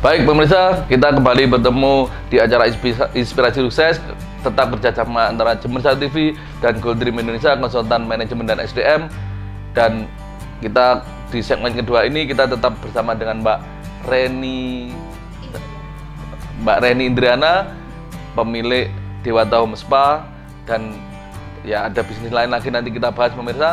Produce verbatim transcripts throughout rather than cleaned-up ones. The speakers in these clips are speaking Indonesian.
Baik pemirsa, kita kembali bertemu di acara Inspirasi Sukses, tetap kerjasama antara Jember Satu T V dan Gold Dream Indonesia, konsultan manajemen dan S D M. Dan kita di segmen kedua ini kita tetap bersama dengan Mbak Reni, Mbak Reni Indriana, pemilik Dewata Home Spa, dan ya ada bisnis lain lagi nanti kita bahas pemirsa.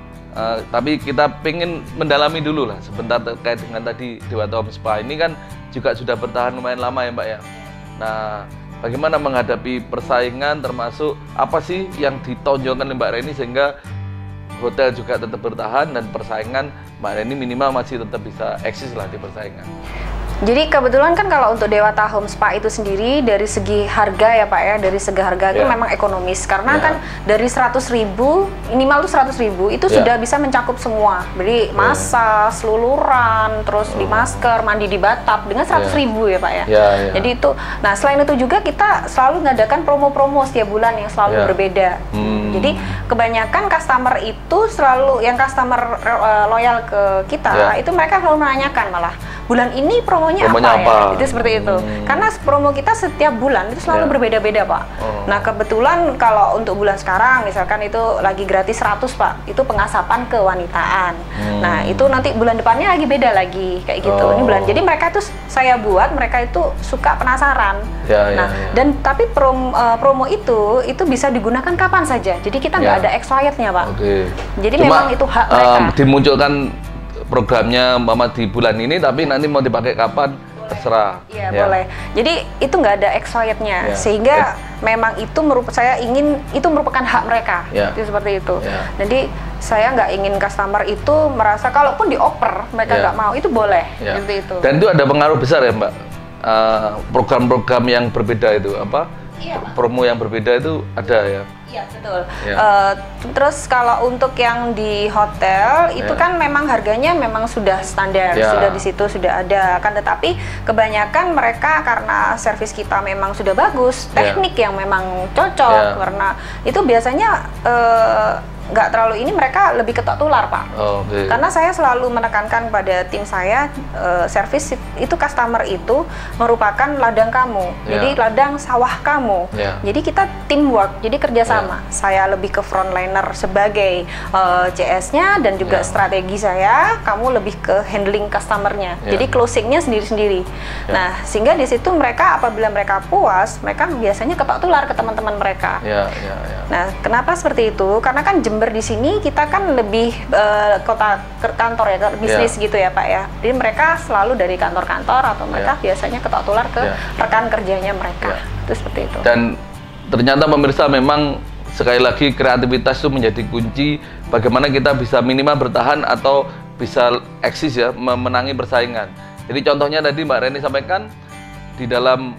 Uh, tapi kita pengen mendalami dulu lah sebentar terkait dengan tadi Dewata Home Spa ini kan juga sudah bertahan lumayan lama ya Mbak ya. Nah, bagaimana menghadapi persaingan, termasuk apa sih yang ditonjolkan oleh Mbak Reni sehingga hotel juga tetap bertahan dan persaingan Mbak Reni minimal masih tetap bisa eksis lah di persaingan. Jadi kebetulan kan kalau untuk Dewata Home Spa itu sendiri dari segi harga ya Pak ya, dari segi harga itu yeah. memang ekonomis karena yeah. kan dari seratus ribu, minimal tuh seratus ribu itu yeah. sudah bisa mencakup semua. Beli massage, yeah. luluran, terus oh. di masker, mandi di bathtub dengan seratus ribu yeah. ya Pak ya. Yeah, yeah. Jadi itu, nah selain itu juga kita selalu mengadakan promo-promo setiap bulan yang selalu yeah. berbeda. Hmm. Jadi kebanyakan customer itu selalu, yang customer uh, loyal ke kita, yeah. itu mereka selalu menanyakan malah, bulan ini promonya, promonya apa, apa ya? Itu seperti itu. Hmm. Karena promo kita setiap bulan itu selalu yeah. berbeda-beda Pak. Oh. Nah kebetulan kalau untuk bulan sekarang misalkan itu lagi gratis seratus Pak, itu pengasapan kewanitaan. Hmm. Nah itu nanti bulan depannya lagi beda lagi kayak gitu. Oh. Ini bulan. Jadi mereka itu saya buat mereka itu suka penasaran. Yeah, nah yeah, yeah. dan tapi prom, uh, promo itu itu bisa digunakan kapan saja. Jadi kita nggak yeah. ada expirednya Pak. Okay. Jadi Cuma, memang itu hak mereka. Um, dimunculkan programnya Mama di bulan ini, tapi nanti mau dipakai kapan terserah. Iya ya. boleh. Jadi itu nggak ada expirednya, ya. sehingga eh. memang itu merupakan saya ingin itu merupakan hak mereka. Ya. Itu seperti itu. Ya. Jadi saya nggak ingin customer itu merasa kalaupun dioper mereka nggak ya. mau, itu boleh. Ya. Seperti itu. Dan itu ada pengaruh besar ya Mbak. Program-program uh, yang berbeda itu apa? Iya, promo yang berbeda itu ada ya. Iya betul. Ya. Uh, terus kalau untuk yang di hotel itu ya. kan memang harganya memang sudah standar, ya. sudah di situ sudah ada. Kan tetapi kebanyakan mereka karena servis kita memang sudah bagus, teknik ya. yang memang cocok, ya. karena itu biasanya uh, nggak terlalu ini mereka lebih ketok tular Pak. Oh, okay. Karena saya selalu menekankan pada tim saya uh, servis itu customer itu merupakan ladang kamu, yeah. jadi ladang sawah kamu. Yeah. Jadi kita teamwork, jadi kerjasama. Yeah. Saya lebih ke frontliner sebagai uh, C S-nya dan juga yeah. strategi saya, kamu lebih ke handling customernya. Yeah. Jadi closingnya sendiri-sendiri. Yeah. Nah sehingga di situ mereka apabila mereka puas, mereka biasanya ketok tular ke teman-teman mereka. Yeah. Yeah. Yeah. Nah kenapa seperti itu? Karena kan Jember di sini kita kan lebih uh, kota kantor ya, bisnis yeah. gitu ya Pak ya. Jadi mereka selalu dari kantor-kantor atau mereka yeah. biasanya ketok tular ke yeah. rekan kerjanya mereka. Yeah. Itu seperti itu. Dan ternyata pemirsa memang sekali lagi kreativitas itu menjadi kunci bagaimana kita bisa minimal bertahan atau bisa eksis ya, memenangi persaingan. Jadi contohnya tadi Mbak Reni sampaikan di dalam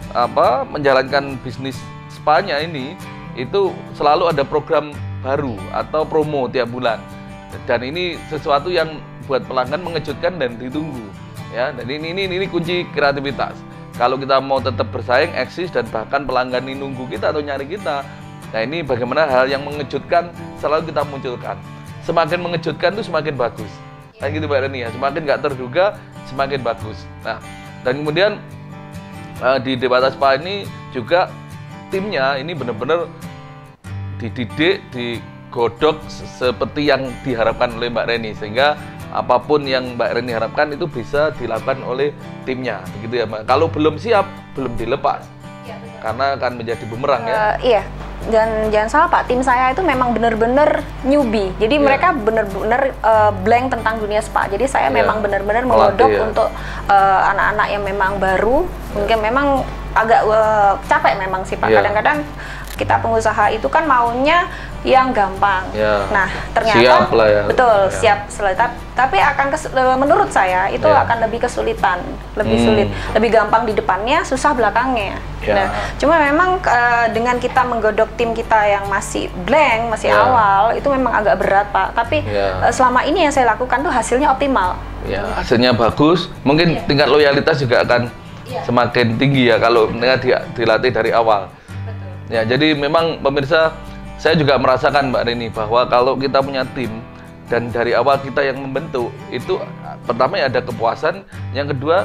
apa menjalankan bisnis spa-nya ini itu selalu ada program baru atau promo tiap bulan, dan ini sesuatu yang buat pelanggan mengejutkan dan ditunggu ya. Dan ini ini ini kunci kreativitas. Kalau kita mau tetap bersaing, eksis, dan bahkan pelanggan ini nunggu kita atau nyari kita, nah ini bagaimana hal yang mengejutkan selalu kita munculkan. Semakin mengejutkan itu semakin bagus. Nah gitu Mbak Reni ya, semakin nggak terduga semakin bagus. Nah dan kemudian uh, di Dewata Spa ini juga timnya ini benar-benar dididik, digodok seperti yang diharapkan oleh Mbak Reni, sehingga apapun yang Mbak Reni harapkan itu bisa dilakukan oleh timnya, begitu ya Mbak. Kalau belum siap, belum dilepas, ya, karena akan menjadi bumerang uh, ya. Iya, dan jangan salah Pak, tim saya itu memang benar-benar newbie, jadi yeah. mereka benar-benar uh, blank tentang dunia spa. Jadi saya yeah. memang benar-benar mengodok ya. untuk anak-anak uh, yang memang baru, yeah. mungkin memang agak uh, capek memang sih Pak. Kadang-kadang yeah. kita pengusaha itu kan maunya yang gampang. Ya, nah, ternyata siap lah ya. Betul, ya. siap selesai. Tapi akan menurut saya itu ya. akan lebih kesulitan, lebih hmm. sulit, lebih gampang di depannya, susah belakangnya. Ya. Nah, cuma memang uh, dengan kita menggodok tim kita yang masih blank, masih ya. awal, itu memang agak berat, Pak. Tapi ya. uh, selama ini yang saya lakukan tuh hasilnya optimal. Ya, hasilnya bagus. Mungkin ya. tingkat loyalitas juga akan ya. semakin tinggi ya kalau di, dilatih dari awal. Ya, jadi memang pemirsa, saya juga merasakan Mbak Reni bahwa kalau kita punya tim dan dari awal kita yang membentuk, itu pertama ya ada kepuasan, yang kedua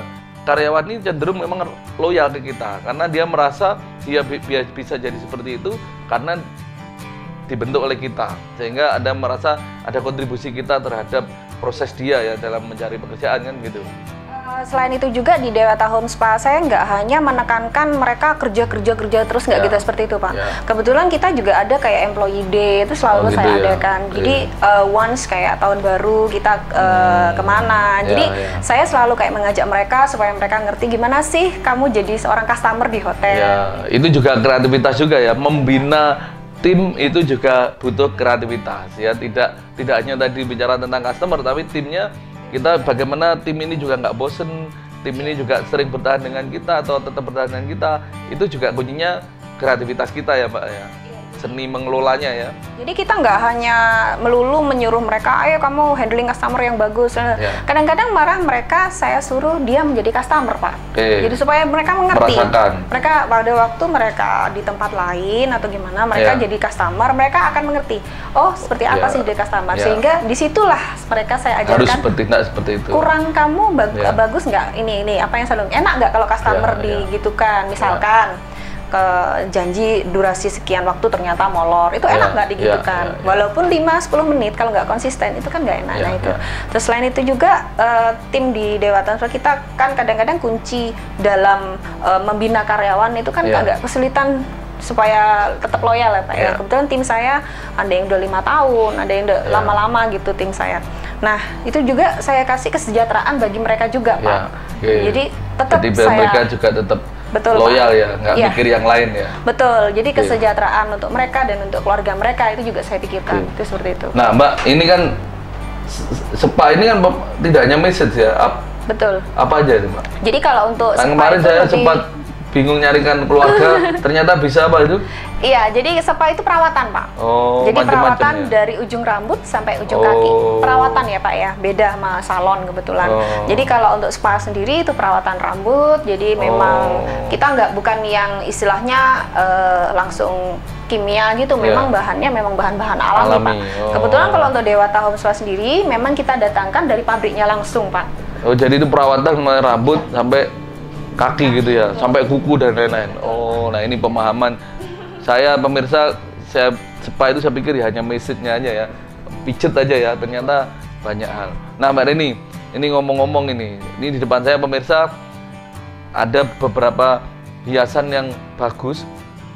karyawan ini cenderung memang loyal ke kita karena dia merasa dia bi bisa jadi seperti itu karena dibentuk oleh kita, sehingga ada merasa ada kontribusi kita terhadap proses dia ya dalam mencari pekerjaan kan gitu. Selain itu juga di Dewata Home Spa saya nggak hanya menekankan mereka kerja kerja kerja terus nggak ya. gitu seperti itu Pak. Ya. Kebetulan kita juga ada kayak employee day itu selalu oh, gitu saya ya. adakan. Jadi ya. uh, once kayak tahun baru kita uh, hmm. kemana. Ya, Jadi ya. saya selalu kayak mengajak mereka supaya mereka ngerti gimana sih kamu jadi seorang customer di hotel. Ya, itu juga kreativitas juga ya, membina tim itu juga butuh kreativitas ya. Tidak tidak hanya tadi bicara tentang customer, tapi timnya kita bagaimana tim ini juga nggak bosen, tim ini juga sering bertahan dengan kita atau tetap bertahan dengan kita, itu juga kuncinya kreativitas kita ya Mbak ya, seni mengelolanya ya. Jadi kita nggak hanya melulu menyuruh mereka, ayo kamu handling customer yang bagus. Kadang-kadang ya. marah mereka, saya suruh dia menjadi customer Pak. Oke. Jadi supaya mereka mengerti. Merasakan. Mereka pada waktu mereka di tempat lain atau gimana, mereka ya. jadi customer, mereka akan mengerti. Oh seperti apa ya. sih jadi customer. Ya. Sehingga disitulah mereka saya ajarkan. Harus bertindak seperti itu. Kurang kamu bag ya. bagus nggak ini ini apa yang selalu enak nggak kalau customer ya, digitukan, misalkan. Ya. ke janji durasi sekian waktu ternyata molor, itu enak nggak ya, digitukan ya, ya, ya. Walaupun lima sampai sepuluh menit kalau nggak konsisten itu kan nggak enak. Ya, nah itu ya. Terus selain itu juga uh, tim di Dewata kita kan kadang-kadang kunci dalam uh, membina karyawan itu kan ya. agak kesulitan supaya tetap loyal ya Pak ya. ya. Kebetulan tim saya ada yang udah lima tahun, ada yang udah lama-lama ya. gitu tim saya. Nah itu juga saya kasih kesejahteraan bagi mereka juga Pak. Ya, okay. Jadi tetap Jadi saya mereka juga tetap Betul, loyal Pak. ya, nggak ya. mikir yang lain ya. Betul, jadi kesejahteraan okay. untuk mereka dan untuk keluarga mereka itu juga saya pikirkan, okay. itu seperti itu. Nah Mbak, ini kan spa ini kan tidak hanya message ya. Ap Betul. Apa aja itu Mbak? Jadi kalau untuk kan kemarin saya lebih... sempat bingung nyarikan keluarga, ternyata bisa apa itu? Iya, jadi spa itu perawatan Pak. Oh, jadi macem -macem perawatan ya? dari ujung rambut sampai ujung oh. kaki. Perawatan ya Pak ya, beda sama salon kebetulan. Oh. Jadi kalau untuk spa sendiri itu perawatan rambut, jadi memang oh. kita nggak bukan yang istilahnya uh, langsung kimia gitu, memang yeah. bahannya memang bahan-bahan alami, alami Pak. Oh. Kebetulan kalau untuk Dewata Home Spa sendiri, memang kita datangkan dari pabriknya langsung Pak. Oh, jadi itu perawatan mulai rambut sampai kaki gitu ya, sampai kuku dan lain-lain. Oh, nah ini pemahaman saya pemirsa. Saya spa itu saya pikir ya hanya message-nya aja ya, pijet aja ya, ternyata banyak hal. Nah Mbak Reni, ini ngomong-ngomong ini, ini di depan saya pemirsa ada beberapa hiasan yang bagus.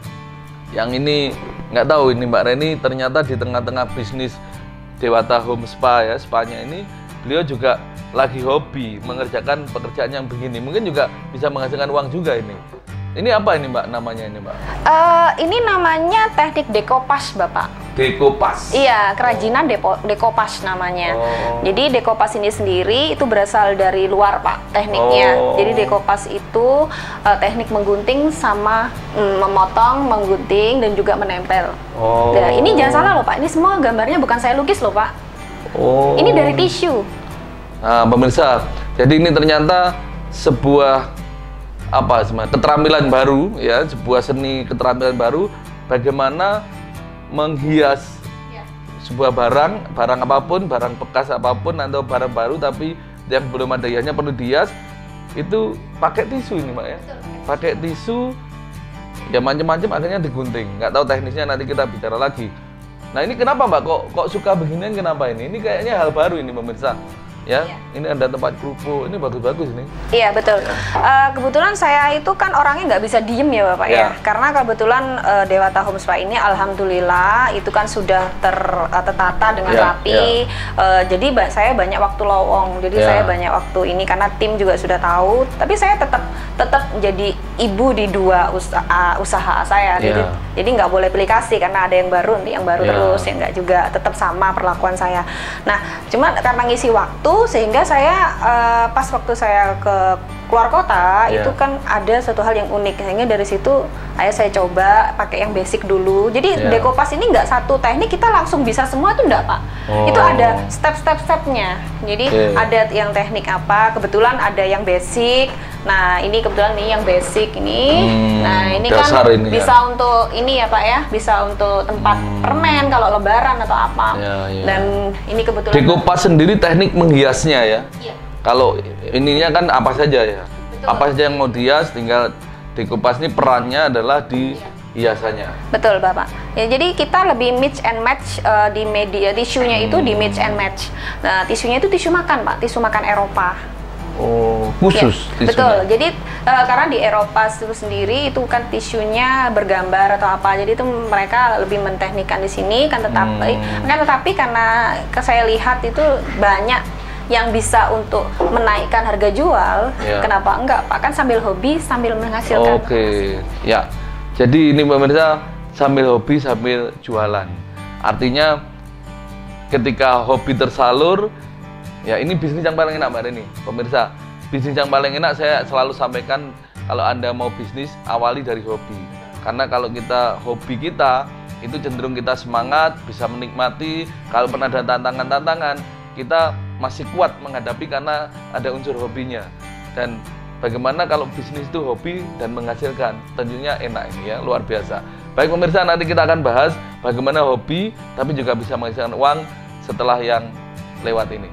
Yang ini nggak tahu ini Mbak Reni ternyata di tengah-tengah bisnis Dewata Home Spa ya, spanya ini beliau juga lagi hobi mengerjakan pekerjaan yang begini, mungkin juga bisa menghasilkan uang juga ini. Ini apa ini Mbak namanya ini Mbak? Uh, ini namanya teknik dekopas Bapak. Dekopas? Iya, kerajinan depo, dekopas namanya. Oh. Jadi dekopas ini sendiri itu berasal dari luar Pak tekniknya. Oh. Jadi dekopas itu uh, teknik menggunting sama mm, memotong, menggunting dan juga menempel. Oh. Nah, ini jangan salah loh Pak, ini semua gambarnya bukan saya lukis loh Pak. Oh. Ini dari tisu. Nah, pemirsa, jadi ini ternyata sebuah apa sebenarnya keterampilan baru ya, sebuah seni keterampilan baru bagaimana menghias ya. sebuah barang, barang apapun, barang bekas apapun atau barang baru tapi yang belum ada hiasnya perlu dihias, itu pakai tisu ini Mbak ya. Pakai tisu ya macam-macam akhirnya digunting. Nggak tahu teknisnya, nanti kita bicara lagi. Nah, ini kenapa Mbak kok kok suka beginian, kenapa ini? Ini kayaknya hal baru ini pemirsa. Ya, iya. Ini ada tempat kerupuk, ini bagus-bagus ini. Iya betul. Ya. Uh, kebetulan saya itu kan orangnya nggak bisa diem ya Bapak ya, ya. Karena kebetulan uh, Dewata Home Spa ini alhamdulillah itu kan sudah ter, uh, tertata dengan ya, rapi. Ya. Uh, jadi ba saya banyak waktu lowong, jadi ya. saya banyak waktu ini karena tim juga sudah tahu. Tapi saya tetap tetap jadi ibu di dua usaha, usaha saya. Ya. Jadi jadi nggak boleh pilih kasih karena ada yang baru, nanti yang baru ya. terus, yang nggak juga, tetap sama perlakuan saya. Nah, cuma karena ngisi waktu sehingga saya uh, pas waktu saya ke keluar kota yeah. itu kan ada satu hal yang unik, sehingga dari situ ayah saya coba pakai yang basic dulu. Jadi yeah. dekopas ini nggak satu teknik kita langsung bisa semua itu enggak Pak. Oh. Itu ada step-step-stepnya. Jadi yeah. ada yang teknik apa, kebetulan ada yang basic. Nah ini kebetulan nih yang basic ini. Hmm, nah ini kan ini bisa ya. untuk ini ya Pak ya, bisa untuk tempat hmm. permen kalau lebaran atau apa. Yeah, yeah. Dan ini kebetulan dekopas sendiri teknik menghiasnya ya. Yeah. Kalau ininya kan apa saja ya? Betul. Apa saja yang mau dihias tinggal dikupas. Ini perannya adalah di hiasannya. Betul Bapak. Ya, jadi kita lebih mix and match uh, di media tisunya itu di mix and match. Nah, tisunya itu tisu makan Pak, tisu makan Eropa. Oh, khusus ya, tisunya. Betul. Jadi uh, karena di Eropa itu sendiri itu kan tisunya bergambar atau apa. Jadi itu mereka lebih menteknikkan di sini kan tetapi hmm. kan tetapi karena saya lihat itu banyak yang bisa untuk menaikkan harga jual. Ya. Kenapa enggak Pak? Kan sambil hobi sambil menghasilkan. Oke. Okay. Ya. Jadi ini pemirsa sambil hobi sambil jualan. Artinya ketika hobi tersalur, ya ini bisnis yang paling enak Mbak Reni. Pemirsa, bisnis yang paling enak saya selalu sampaikan kalau Anda mau bisnis awali dari hobi. Karena kalau kita hobi kita itu cenderung kita semangat, bisa menikmati. Kalau pernah ada tantangan-tantangan, kita masih kuat menghadapi karena ada unsur hobinya. Dan bagaimana kalau bisnis itu hobi dan menghasilkan? Tentunya enak ini ya, luar biasa. Baik pemirsa, nanti kita akan bahas bagaimana hobi tapi juga bisa menghasilkan uang setelah yang lewat ini.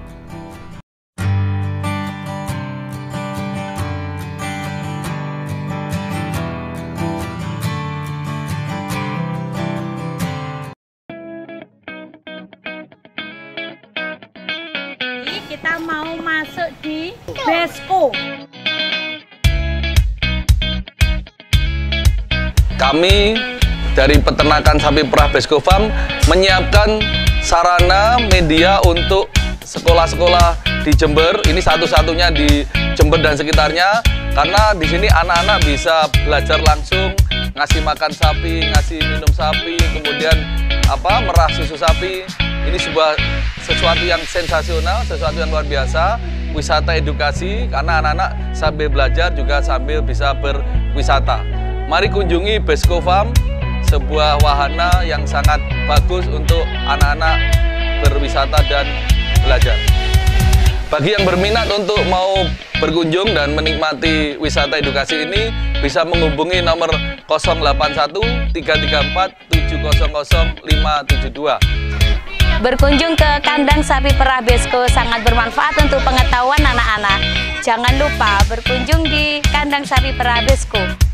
Kita mau masuk di Besko. Kami dari peternakan sapi perah Besko Farm menyiapkan sarana media untuk sekolah-sekolah di Jember. Ini satu-satunya di Jember dan sekitarnya, karena di sini anak-anak bisa belajar langsung ngasih makan sapi, ngasih minum sapi, kemudian apa merah susu sapi. Ini sebuah sesuatu yang sensasional, sesuatu yang luar biasa, wisata edukasi, karena anak-anak sambil belajar juga sambil bisa berwisata. Mari kunjungi Besko Farm, sebuah wahana yang sangat bagus untuk anak-anak berwisata dan belajar. Bagi yang berminat untuk mau berkunjung dan menikmati wisata edukasi ini, bisa menghubungi nomor nol delapan satu tiga tiga empat tujuh nol nol lima tujuh dua. Berkunjung ke kandang sapi perah Besko sangat bermanfaat untuk pengetahuan anak-anak. Jangan lupa berkunjung di kandang sapi perah Besko.